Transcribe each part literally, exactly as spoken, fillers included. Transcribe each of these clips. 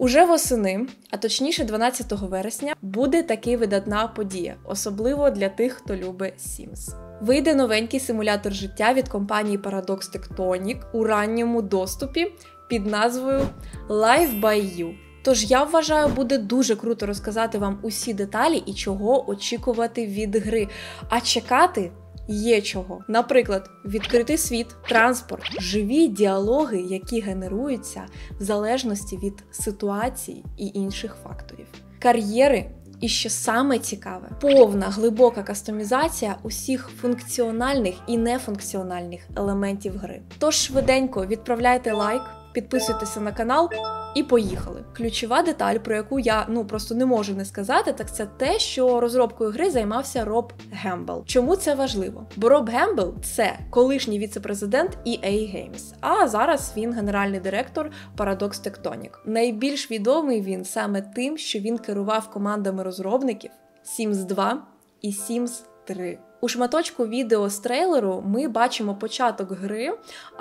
Уже восени, а точніше дванадцятого вересня, буде таки видатна подія, особливо для тих, хто любить Sims. Вийде новенький симулятор життя від компанії Paradox Tectonic у ранньому доступі під назвою Live by You. Тож я вважаю, буде дуже круто розказати вам усі деталі і чого очікувати від гри. А чекати є чого. Наприклад, відкритий світ, транспорт, живі діалоги, які генеруються в залежності від ситуацій і інших факторів. Кар'єри і, що саме цікаве, повна глибока кастомізація усіх функціональних і нефункціональних елементів гри. Тож швиденько відправляйте лайк, підписуйтеся на канал і поїхали. Ключова деталь, про яку я ну просто не можу не сказати, так це те, що розробкою гри займався Роб Гембл. Чому це важливо? Бо Роб Гембл – це колишній віце-президент і ей Games, а зараз він генеральний директор Paradox Tectonic. Найбільш відомий він саме тим, що він керував командами розробників Sims два і Sims три. У шматочку відео з трейлеру ми бачимо початок гри,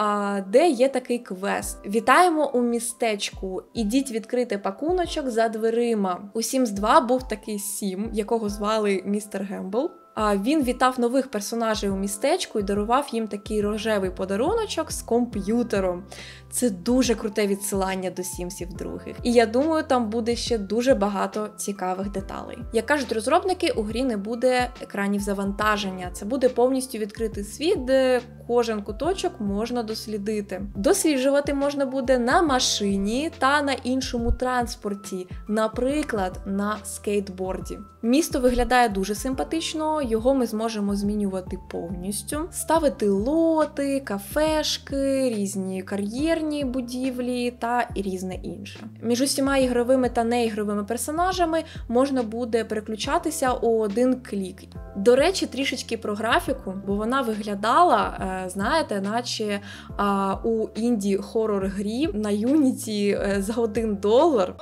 де є такий квест. Вітаємо у містечку, ідіть відкрити пакуночок за дверима. У Sims два був такий Сім, якого звали містер Гембл. Він вітав нових персонажей у містечку і дарував їм такий рожевий подаруночок з комп'ютером. Це дуже круте відсилання до Сімсів других. І я думаю, там буде ще дуже багато цікавих деталей. Як кажуть розробники, у грі не буде екранів завантаження. Це буде повністю відкритий світ, де кожен куточок можна дослідити. Досліджувати можна буде на машині та на іншому транспорті, наприклад, на скейтборді. Місто виглядає дуже симпатично, його ми зможемо змінювати повністю. Ставити лоти, кафешки, різні кар'єрні будівлі та і різне інше. Між усіма ігровими та неігровими персонажами можна буде переключатися у один клік. До речі, трішечки про графіку, бо вона виглядала, знаєте, наче а, у інді-хоррор-грі на Юніті за один долар.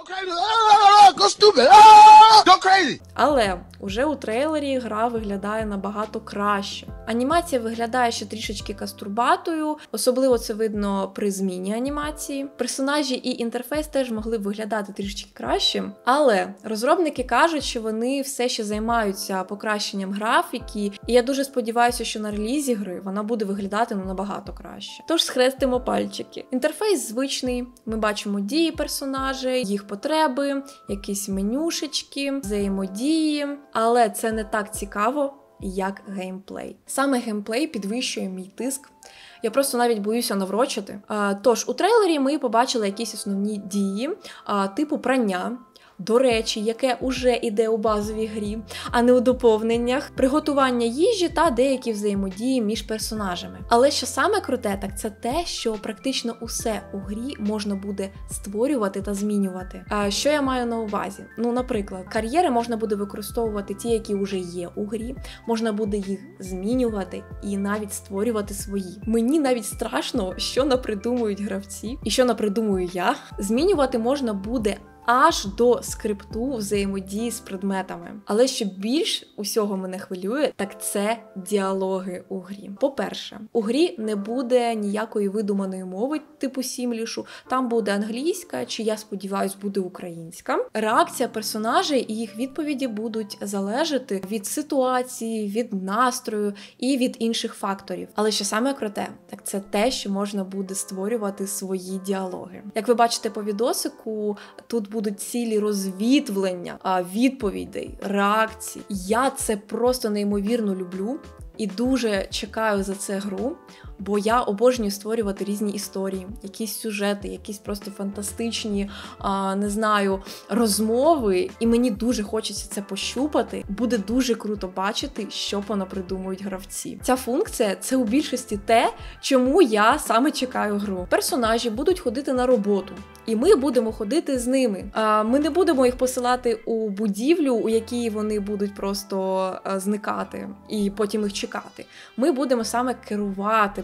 Але уже у трейлері гра виглядає набагато краще. Анімація виглядає ще трішечки кастурбатою, особливо це видно при зміні анімації. Персонажі і інтерфейс теж могли б виглядати трішечки краще, але розробники кажуть, що вони все ще займаються покращенням графіки, і я дуже сподіваюся, що на релізі гри вона буде виглядати ну, набагато краще. Тож схрестимо пальчики. Інтерфейс звичний, ми бачимо дії персонажей, їх потреби, якісь менюшечки, взаємодії, але це не так цікаво, як геймплей. Саме геймплей підвищує мій тиск. Я просто навіть боюся наврочити. Тож, у трейлері ми побачили якісь основні дії, типу прання, до речі, яке уже іде у базовій грі, а не у доповненнях, приготування їжі та деякі взаємодії між персонажами. Але що саме круте, так це те, що практично усе у грі можна буде створювати та змінювати. А що я маю на увазі? Ну, наприклад, кар'єри можна буде використовувати ті, які вже є у грі, можна буде їх змінювати і навіть створювати свої. Мені навіть страшно, що напридумують гравці і що напридумую я. Змінювати можна буде аж до скрипту взаємодії з предметами. Але що більш усього мене хвилює, так це діалоги у грі. По-перше, у грі не буде ніякої видуманої мови типу сімлішу, там буде англійська, чи, я сподіваюсь, буде українська. Реакція персонажей і їх відповіді будуть залежати від ситуації, від настрою і від інших факторів. Але що саме круте, так це те, що можна буде створювати свої діалоги. Як ви бачите по відосику, тут будуть цілі розвідвлення, відповідей, реакцій. Я це просто неймовірно люблю і дуже чекаю за це гру, бо я обожнюю створювати різні історії, якісь сюжети, якісь просто фантастичні, а, не знаю, розмови, і мені дуже хочеться це пощупати. Буде дуже круто бачити, що понапридумують гравці. Ця функція – це у більшості те, чому я саме чекаю гру. Персонажі будуть ходити на роботу, і ми будемо ходити з ними. А, ми не будемо їх посилати у будівлю, у якій вони будуть просто а, зникати, і потім їх чекати. Ми будемо саме керувати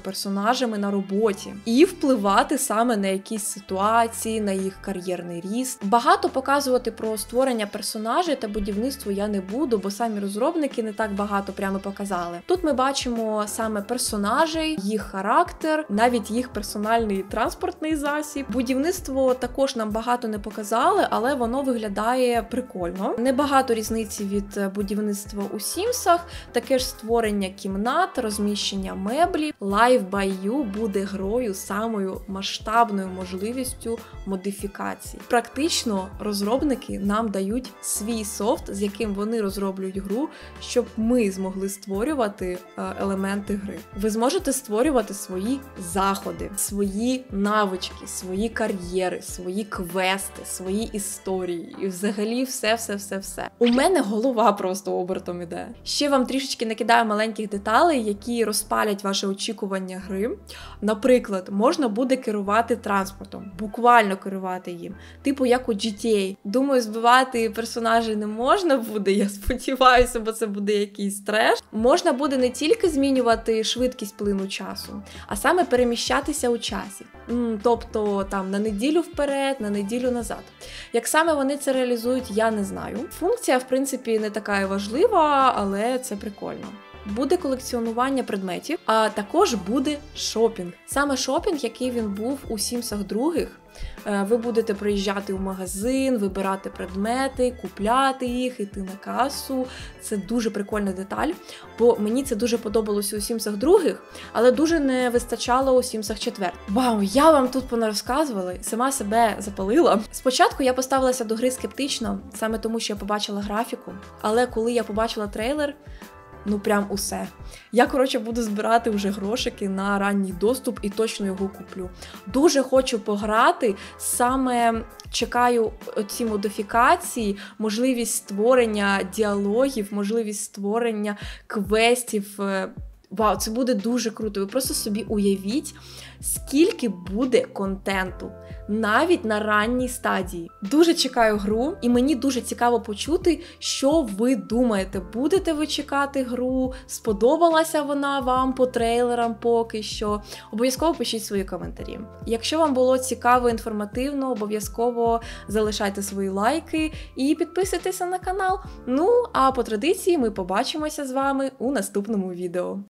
персонажами на роботі і впливати саме на якісь ситуації, на їх кар'єрний ріст. Багато показувати про створення персонажей та будівництво я не буду, бо самі розробники не так багато прямо показали. Тут ми бачимо саме персонажей, їх характер, навіть їх персональний транспортний засіб. Будівництво також нам багато не показали, але воно виглядає прикольно. Небагато різниці від будівництва у Сімсах, таке ж створення кімнат, розміщення меблів. Live by You буде грою з самою масштабною можливістю модифікацій. Практично розробники нам дають свій софт, з яким вони розроблюють гру, щоб ми змогли створювати елементи гри. Ви зможете створювати свої заходи, свої навички, свої кар'єри, свої квести, свої історії і взагалі все-все-все-все. У мене голова просто обертом іде. Ще вам трішечки накидаю маленьких деталей, які розпалять ваше очікування гри. Наприклад, можна буде керувати транспортом, буквально керувати їм, типу як у джі ті ей. Думаю, збивати персонажей не можна буде, я сподіваюся, бо це буде якийсь треш. Можна буде не тільки змінювати швидкість плину часу, а саме переміщатися у часі. Тобто там на неділю вперед, на неділю назад. Як саме вони це реалізують, я не знаю. Функція, в принципі, не така і важлива, але це прикольно. Буде колекціонування предметів, а також буде шопінг. Саме шопінг, який він був у Сімсах других. Ви будете приїжджати у магазин, вибирати предмети, купляти їх, іти на касу. Це дуже прикольна деталь, бо мені це дуже подобалося у Сімсах других, але дуже не вистачало у Сімсах четвертих. Вау, я вам тут понарозказувала, сама себе запалила. Спочатку я поставилася до гри скептично, саме тому, що я побачила графіку, але коли я побачила трейлер, ну прям усе. Я, коротше, буду збирати вже грошики на ранній доступ і точно його куплю. Дуже хочу пограти, саме чекаю ці модифікації, можливість створення діалогів, можливість створення квестів. Вау, це буде дуже круто. Ви просто собі уявіть, скільки буде контенту, навіть на ранній стадії. Дуже чекаю гру, і мені дуже цікаво почути, що ви думаєте. Будете ви чекати гру? Сподобалася вона вам по трейлерам поки що? Обов'язково пишіть свої коментарі. Якщо вам було цікаво, інформативно, обов'язково залишайте свої лайки і підписуйтеся на канал. Ну, а по традиції ми побачимося з вами у наступному відео.